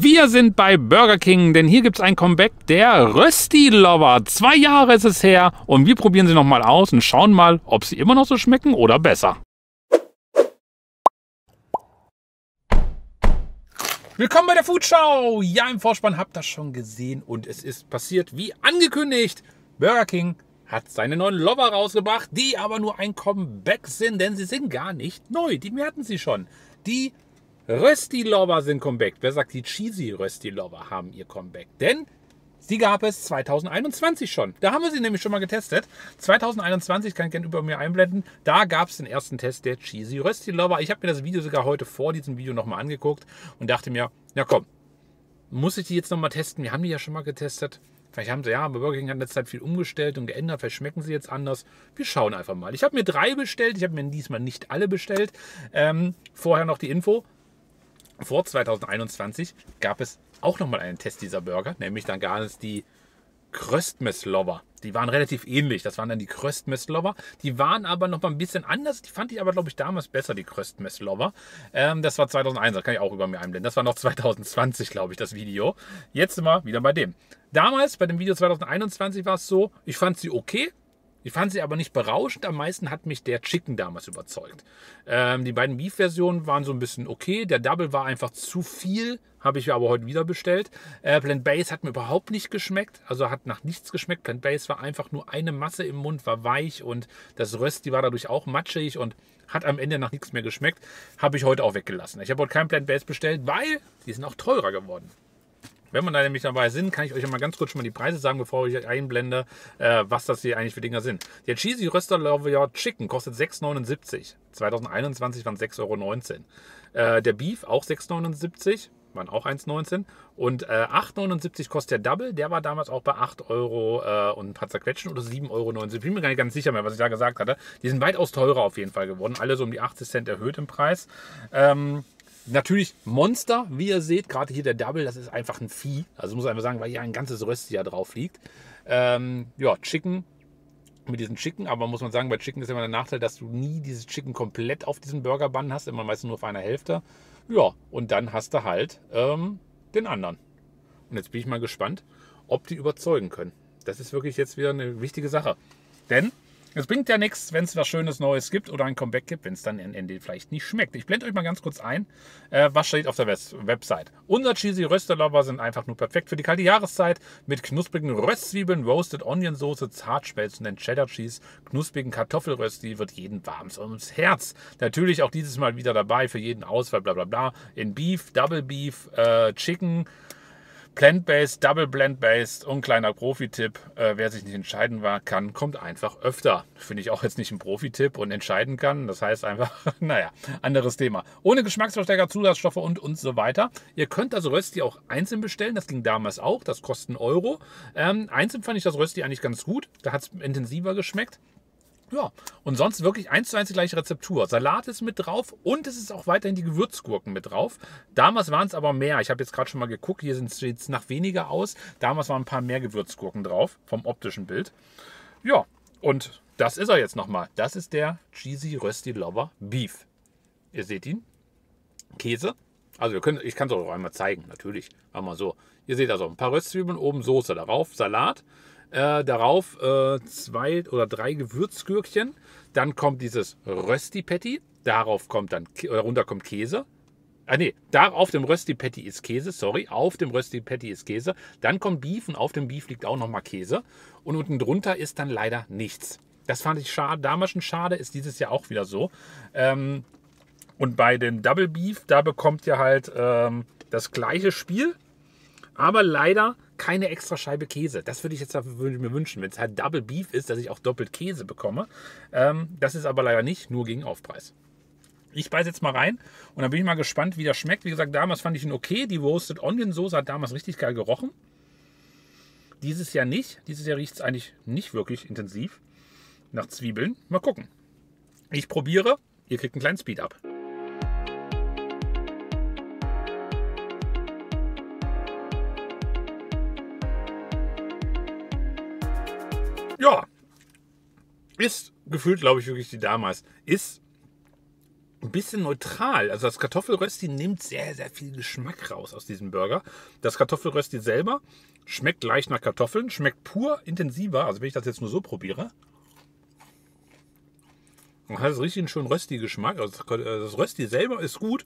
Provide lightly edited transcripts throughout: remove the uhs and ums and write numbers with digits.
Wir sind bei Burger King, denn hier gibt es ein Comeback der Rösti Lover. 2 Jahre ist es her und wir probieren sie nochmal aus und schauen mal, ob sie immer noch so schmecken oder besser. Willkommen bei der Foodschau! Ja, im Vorspann habt ihr das schon gesehen und es ist passiert wie angekündigt. Burger King hat seine neuen Lover rausgebracht, die aber nur ein Comeback sind, denn sie sind gar nicht neu. Die hatten sie schon. Die Rösti Lover sind Comeback. Wer sagt, die Cheesy Rösti Lover haben ihr Comeback? Denn sie gab es 2021 schon. Da haben wir sie nämlich schon mal getestet. 2021, kann ich gerne über mir einblenden, da gab es den ersten Test der Cheesy Rösti Lover. Ich habe mir das Video sogar heute vor diesem Video nochmal angeguckt und dachte mir, na komm, muss ich die jetzt nochmal testen? Wir haben die ja schon mal getestet. Vielleicht haben sie, ja, aber Burger King hat in der Zeit viel umgestellt und geändert. Vielleicht schmecken sie jetzt anders. Wir schauen einfach mal. Ich habe mir 3 bestellt. Ich habe mir diesmal nicht alle bestellt. Vorher noch die Info. Vor 2021 gab es auch nochmal einen Test dieser Burger. Nämlich dann gab es die Kröstmess Lover. Die waren relativ ähnlich. Das waren dann die Kröstmess Lover. Die waren aber noch mal ein bisschen anders. Die fand ich aber, glaube ich, damals besser, die Kröstmess Lover. Das war 2001. Das kann ich auch über mir einblenden. Das war noch 2020, glaube ich, das Video. Jetzt sind wir wieder bei dem. Damals, bei dem Video 2021, war es so, ich fand sie okay. Ich fand sie aber nicht berauschend. Am meisten hat mich der Chicken damals überzeugt. Die beiden Beef-Versionen waren so ein bisschen okay. Der Double war einfach zu viel. Habe ich aber heute wieder bestellt. Plant-Based hat mir überhaupt nicht geschmeckt. Also hat nach nichts geschmeckt. Plant-Based war einfach nur eine Masse im Mund, war weich. Und das Rösti war dadurch auch matschig und hat am Ende nach nichts mehr geschmeckt. Habe ich heute auch weggelassen. Ich habe heute kein Plant-Based bestellt, weil die sind auch teurer geworden. Wenn man da nämlich dabei sind, kann ich euch mal ganz kurz schon mal die Preise sagen, bevor ich euch einblende, was das hier eigentlich für Dinger sind. Der Cheesy Röster Lover Chicken kostet 6,79. 2021 waren 6,19 €. Der Beef auch 6,79, waren auch 1,19. Und 8,79 kostet der Double. Der war damals auch bei 8 € und ein paar zerquetschen oder 7,79 €. Ich bin mir gar nicht ganz sicher mehr, was ich da gesagt hatte. Die sind weitaus teurer auf jeden Fall geworden. Alle so um die 80 Cent erhöht im Preis. Natürlich Monster, wie ihr seht, gerade hier der Double, das ist einfach ein Vieh. Also muss ich einfach sagen, weil hier ein ganzes Rösti ja drauf liegt. Ja, Chicken mit diesen Chicken, aber muss man sagen, bei Chicken ist immer der Nachteil, dass du nie dieses Chicken komplett auf diesem Burger-Bun hast, immer meistens nur auf einer Hälfte. Ja, und dann hast du halt den anderen. Und jetzt bin ich mal gespannt, ob die überzeugen können. Das ist wirklich jetzt wieder eine wichtige Sache. Denn es bringt ja nichts, wenn es was Schönes Neues gibt oder ein Comeback gibt, wenn es dann am Ende vielleicht nicht schmeckt. Ich blende euch mal ganz kurz ein, was steht auf der Website. Unser Cheesy Röster Lover sind einfach nur perfekt für die kalte Jahreszeit mit knusprigen Röstzwiebeln, Roasted Onion Soße, Zartschmelzenden Cheddar Cheese, knusprigen Kartoffelrösti, wird jeden warm ums Herz. Natürlich auch dieses Mal wieder dabei für jeden Auswahl, bla bla bla. In Beef, Double Beef, Chicken, Plant-Based, Double Blend-Based und kleiner Profi-Tipp, wer sich nicht entscheiden kann, kommt einfach öfter. Finde ich auch jetzt nicht ein Profi-Tipp und entscheiden kann. Das heißt einfach, naja, anderes Thema. Ohne Geschmacksverstärker, Zusatzstoffe und so weiter. Ihr könnt also Rösti auch einzeln bestellen. Das ging damals auch. Das kostet 1 €. Einzeln fand ich das Rösti eigentlich ganz gut. Da hat es intensiver geschmeckt. Ja, und sonst wirklich 1:1 die gleiche Rezeptur. Salat ist mit drauf und es ist auch weiterhin die Gewürzgurken mit drauf. Damals waren es aber mehr. Ich habe jetzt gerade schon mal geguckt, hier sieht es nach weniger aus. Damals waren ein paar mehr Gewürzgurken drauf, vom optischen Bild. Ja, und das ist er jetzt nochmal. Das ist der Cheesy Rösti Lover Beef. Ihr seht ihn. Käse. Also ich kann es euch auch einmal zeigen, natürlich. Machen wir so. Ihr seht also ein paar Röstzwiebeln, oben Soße, darauf Salat. Darauf 2 oder 3 Gewürzgürkchen. Dann kommt dieses Rösti-Patty. Darauf kommt dann, darunter kommt Käse. Da auf dem Rösti-Patty ist Käse, sorry. Auf dem Rösti-Patty ist Käse. Dann kommt Beef und auf dem Beef liegt auch nochmal Käse. Und unten drunter ist dann leider nichts. Das fand ich schade, damals schon schade, ist dieses Jahr auch wieder so. Und bei dem Double Beef, da bekommt ihr halt das gleiche Spiel. Aber leider keine extra Scheibe Käse. Das würde ich jetzt mir wünschen, wenn es halt Double Beef ist, dass ich auch doppelt Käse bekomme. Das ist aber leider nicht, nur gegen Aufpreis. Ich beiße jetzt mal rein und dann bin ich mal gespannt, wie das schmeckt. Wie gesagt, damals fand ich ihn okay. Die Roasted Onion Soße hat damals richtig geil gerochen. Dieses Jahr nicht. Dieses Jahr riecht es eigentlich nicht wirklich intensiv nach Zwiebeln. Mal gucken. Ich probiere. Ihr kriegt einen kleinen Speed-Up. Ja, ist gefühlt, glaube ich, wirklich wie damals. Ist ein bisschen neutral. Also das Kartoffelrösti nimmt sehr, sehr viel Geschmack raus aus diesem Burger. Das Kartoffelrösti selber schmeckt leicht nach Kartoffeln, schmeckt pur intensiver. Also wenn ich das jetzt nur so probiere, dann hat es richtig einen schönen Rösti-Geschmack. Also das Rösti selber ist gut,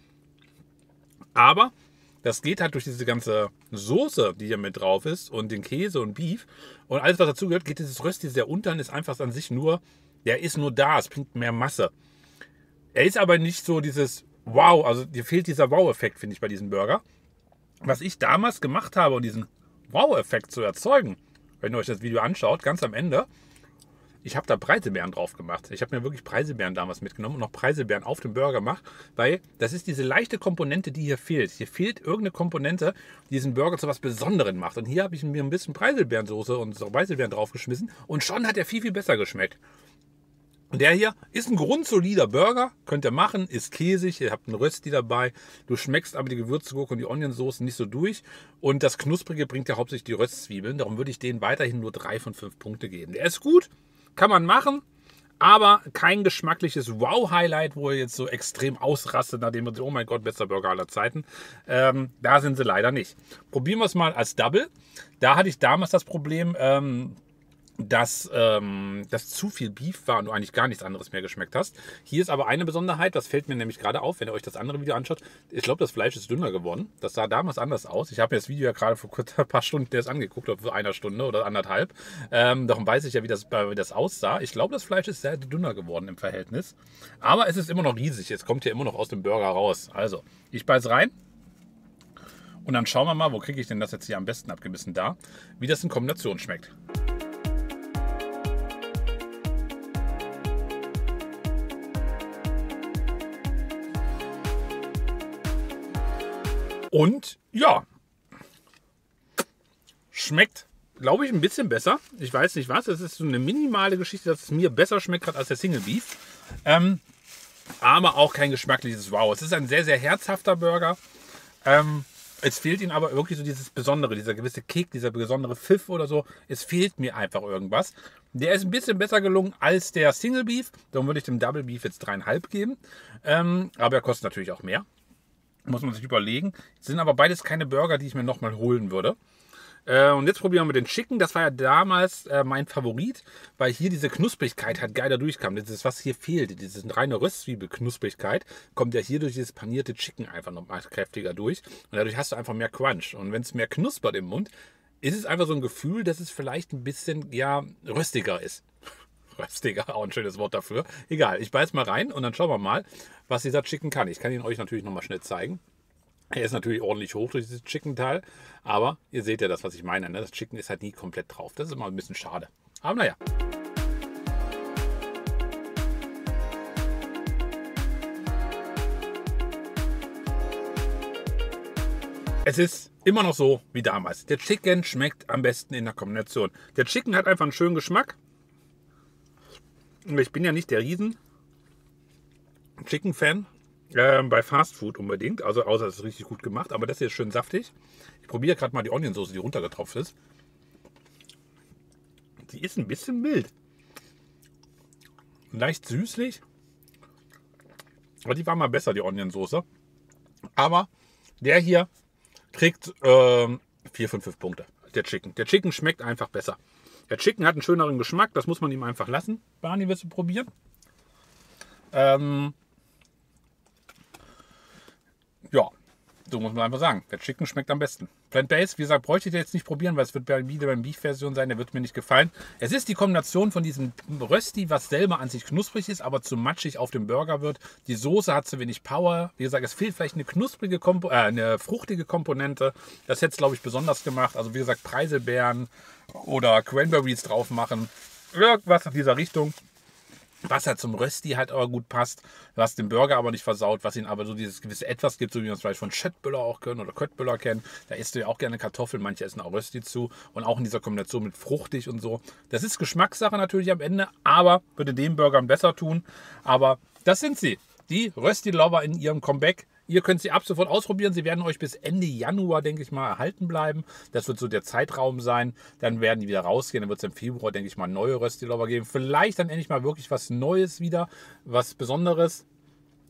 aber das geht halt durch diese ganze Soße, die hier mit drauf ist und den Käse und Beef und alles, was dazu gehört, geht dieses Rösti sehr unter und ist einfach an sich nur, der ist nur da, es bringt mehr Masse. Er ist aber nicht so dieses Wow, also dir fehlt dieser Wow-Effekt, finde ich, bei diesem Burger. Was ich damals gemacht habe, um diesen Wow-Effekt zu erzeugen, wenn ihr euch das Video anschaut, ganz am Ende, ich habe da Preiselbeeren drauf gemacht. Ich habe mir wirklich Preiselbeeren damals mitgenommen und noch Preiselbeeren auf dem Burger gemacht, weil das ist diese leichte Komponente, die hier fehlt. Hier fehlt irgendeine Komponente, die diesen Burger zu was Besonderem macht. Und hier habe ich mir ein bisschen Preiselbeerensoße und so Preiselbeeren draufgeschmissen und schon hat er viel, viel besser geschmeckt. Und der hier ist ein grundsolider Burger, könnt ihr machen, ist käsig, ihr habt einen Rösti dabei, du schmeckst aber die Gewürzgurke und die Onionsauce nicht so durch und das Knusprige bringt ja hauptsächlich die Röstzwiebeln, darum würde ich denen weiterhin nur 3 von 5 Punkte geben. Der ist gut, kann man machen, aber kein geschmackliches Wow-Highlight, wo ihr jetzt so extrem ausrastet, nachdem man sagt, oh mein Gott, bester Burger aller Zeiten. Da sind sie leider nicht. Probieren wir es mal als Double. Da hatte ich damals das Problem, dass zu viel Beef war und du eigentlich gar nichts anderes mehr geschmeckt hast. Hier ist aber eine Besonderheit, das fällt mir nämlich gerade auf, wenn ihr euch das andere Video anschaut. Ich glaube, das Fleisch ist dünner geworden. Das sah damals anders aus. Ich habe mir das Video ja gerade vor kurz ein paar Stunden erst angeguckt, oder vor einer Stunde oder anderthalb. Darum weiß ich ja, wie das aussah. Ich glaube, das Fleisch ist sehr dünner geworden im Verhältnis. Aber es ist immer noch riesig. Es kommt ja immer noch aus dem Burger raus. Also, ich beiß rein. Und dann schauen wir mal, wo kriege ich denn das jetzt hier am besten abgebissen da, wie das in Kombination schmeckt. Und ja, schmeckt, glaube ich, ein bisschen besser. Ich weiß nicht was, es ist so eine minimale Geschichte, dass es mir besser schmeckt gerade als der Single Beef. Aber auch kein geschmackliches Wow. Es ist ein sehr, sehr herzhafter Burger. Es fehlt ihm aber wirklich so dieses Besondere, dieser gewisse Kick, dieser besondere Pfiff oder so. Es fehlt mir einfach irgendwas. Der ist ein bisschen besser gelungen als der Single Beef. Darum würde ich dem Double Beef jetzt 3,5 geben. Aber er kostet natürlich auch mehr. Muss man sich überlegen. Sind aber beides keine Burger, die ich mir nochmal holen würde. Und jetzt probieren wir den Chicken. Das war ja damals mein Favorit, weil hier diese Knusprigkeit halt geiler durchkam. Das ist, was hier fehlt. Diese reine Röstzwiebel-Knusprigkeit kommt ja hier durch dieses panierte Chicken einfach nochmal kräftiger durch. Und dadurch hast du einfach mehr Crunch. Und wenn es mehr knuspert im Mund, ist es einfach so ein Gefühl, dass es vielleicht ein bisschen, ja, röstiger ist. Röstiger, auch ein schönes Wort dafür. Egal, ich beiß mal rein und dann schauen wir mal, was dieser Chicken kann. Ich kann ihn euch natürlich nochmal schnell zeigen. Er ist natürlich ordentlich hoch durch dieses Chicken-Teil, aber ihr seht ja das, was ich meine. Ne? Das Chicken ist halt nie komplett drauf. Das ist immer ein bisschen schade. Aber naja. Es ist immer noch so wie damals. Der Chicken schmeckt am besten in der Kombination. Der Chicken hat einfach einen schönen Geschmack. Ich bin ja nicht der riesen Chicken-Fan bei Fast Food unbedingt, also außer es ist richtig gut gemacht, aber das hier ist schön saftig. Ich probiere gerade mal die Onionsauce, die runtergetropft ist. Die ist ein bisschen mild. Leicht süßlich. Aber die war mal besser, die Onionsauce. Aber der hier kriegt 4 von 5 Punkte. Der Chicken. Der Chicken schmeckt einfach besser. Der Chicken hat einen schöneren Geschmack, das muss man ihm einfach lassen. Barney, willst du probieren? Ja, so muss man einfach sagen. Der Chicken schmeckt am besten. Plant-Based, wie gesagt, bräuchte ich jetzt nicht probieren, weil es wird wieder beim Beef-Version sein, der wird mir nicht gefallen. Es ist die Kombination von diesem Rösti, was selber an sich knusprig ist, aber zu matschig auf dem Burger wird. Die Soße hat zu wenig Power. Wie gesagt, es fehlt vielleicht eine knusprige, eine fruchtige Komponente. Das hätte es, glaube ich, besonders gemacht. Also wie gesagt, Preiselbeeren oder Cranberries drauf machen. Irgendwas in dieser Richtung. Was halt zum Rösti halt aber gut passt, was den Burger aber nicht versaut, was ihn aber so dieses gewisse Etwas gibt, so wie man es vielleicht von Schöttbüller auch können oder Köttbüller kennen. Da isst du ja auch gerne Kartoffeln, manche essen auch Rösti zu und auch in dieser Kombination mit fruchtig und so. Das ist Geschmackssache natürlich am Ende, aber würde dem Burgern besser tun. Aber das sind sie, die Rösti-Lover in ihrem Comeback. Ihr könnt sie ab sofort ausprobieren. Sie werden euch bis Ende Januar, denke ich mal, erhalten bleiben. Das wird so der Zeitraum sein. Dann werden die wieder rausgehen. Dann wird es im Februar, denke ich mal, neue Rösti-Lover geben. Vielleicht dann endlich mal wirklich was Neues wieder, was Besonderes.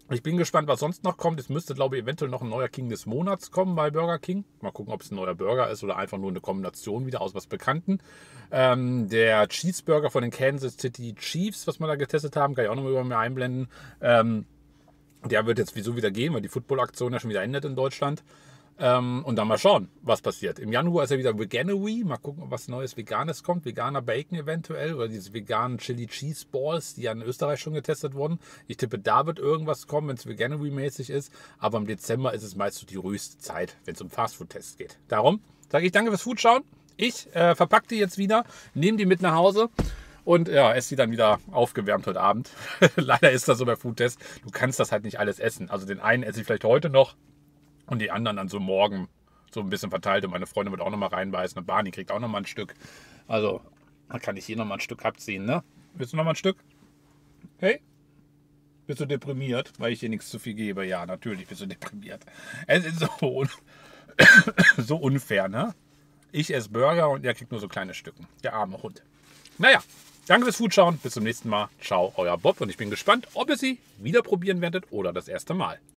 Ich bin gespannt, was sonst noch kommt. Es müsste, glaube ich, eventuell noch ein neuer King des Monats kommen bei Burger King. Mal gucken, ob es ein neuer Burger ist oder einfach nur eine Kombination wieder aus was Bekannten. Der Cheeseburger von den Kansas City Chiefs, was wir da getestet haben, kann ich auch nochmal über mir einblenden. Der wird jetzt wieso wieder gehen, weil die Football-Aktion ja schon wieder endet in Deutschland. Und dann mal schauen, was passiert. Im Januar ist ja wieder Veganery. Mal gucken, ob was Neues Veganes kommt. Veganer Bacon eventuell oder diese veganen Chili Cheese Balls, die ja in Österreich schon getestet wurden. Ich tippe, da wird irgendwas kommen, wenn es Veganery-mäßig ist. Aber im Dezember ist es meist so die ruhigste Zeit, wenn es um Fastfood-Tests geht. Darum sage ich danke fürs Foodschauen. Ich verpacke die jetzt wieder, nehme die mit nach Hause. Und ja, esse die dann wieder aufgewärmt heute Abend. Leider ist das so bei Foodtests. Du kannst das halt nicht alles essen. Also den einen esse ich vielleicht heute noch und die anderen dann so morgen so ein bisschen verteilt. Und meine Freundin wird auch nochmal reinbeißen. Und Barney kriegt auch nochmal ein Stück. Also, dann kann ich hier nochmal ein Stück abziehen, ne? Willst du nochmal ein Stück? Hey? Bist du deprimiert, weil ich dir nichts zu viel gebe? Ja, natürlich bist du deprimiert. Es ist so unfair, ne? Ich esse Burger und er kriegt nur so kleine Stücken. Der arme Hund. Naja, danke fürs Foodschauen. Bis zum nächsten Mal. Ciao, euer Bob. Und ich bin gespannt, ob ihr sie wieder probieren werdet oder das erste Mal.